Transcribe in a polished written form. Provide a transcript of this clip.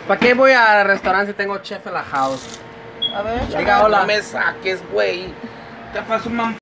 ¿Para qué voy al restaurante si tengo chef en la house? A ver, Diga hola. No me saques, güey. Te paso un